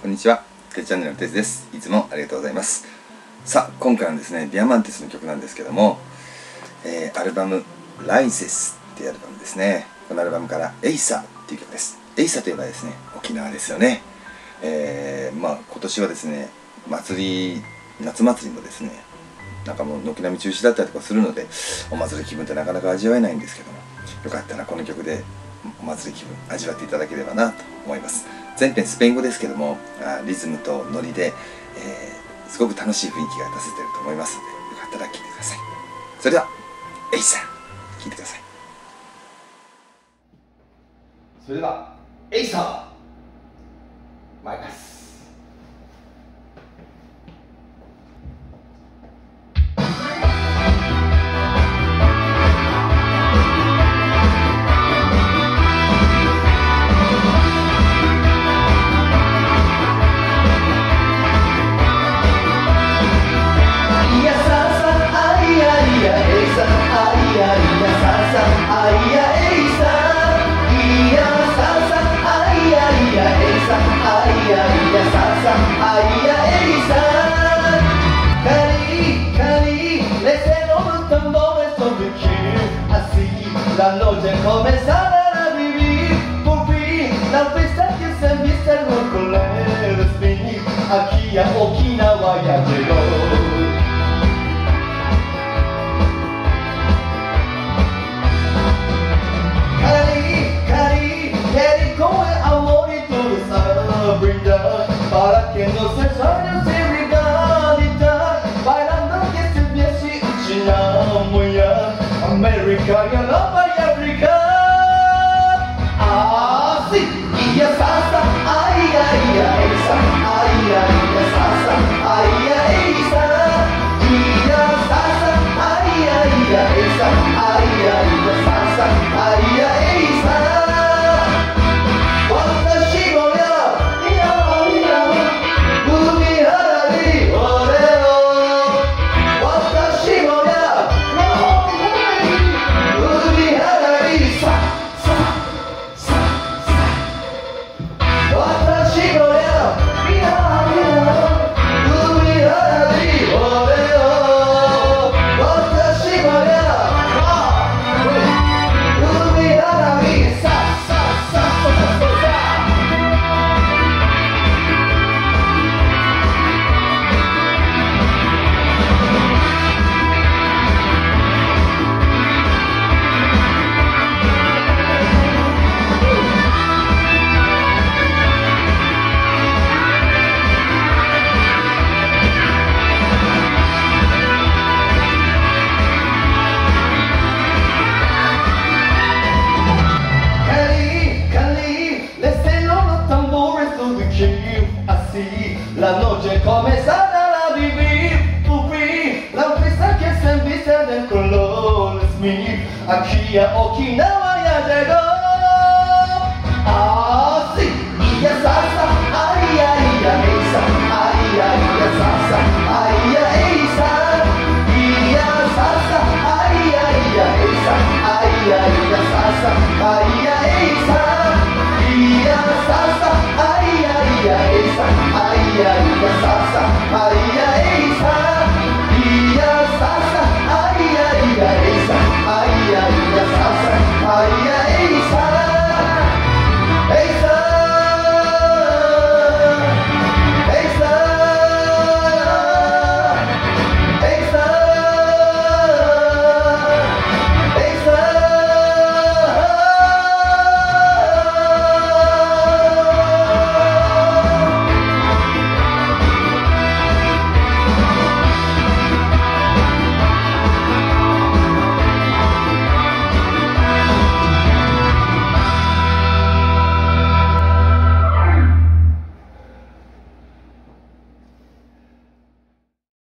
こんにちは、テチャンネルのテツです。いつもありがとうございます。さあ、今回はですね、ディアマンテスの曲なんですけども、アルバム「ライゼス」っていうアルバムですね。このアルバムから「エイサ」っていう曲です。エイサといえばですね、沖縄ですよね。今年はですね、夏祭りもですね、なんかもう軒並み中止だったりとかするので、お祭り気分ってなかなか味わえないんですけども、よかったらこの曲でお祭り気分味わっていただければなと思います。全編スペイン語ですけども、リズムとノリで、すごく楽しい雰囲気が出せてると思いますので、よかったら聴いてください。それではエイサ聴いてください。それではエイサ参ります。 La noche comenzará a vivir, por fin, la fiesta que se empieza con el espíritu, aquí a Okinawa ya llegó. Cari, con el amor y todo sabe brindar, para que nuestros sueños se realidad, bailando que se empiece China, muy América y Europa y África. Ah, sí, y ya salsa, ay, ay, ay, ay, ay, salsa, ay, ay, y ya salsa, ay, ay, ay, ay, ay, salsa, ay, ay, La noche comenzará a vivir, por fin, la fiesta que se viste de colores mil, aquí a Okinawa ya llegó.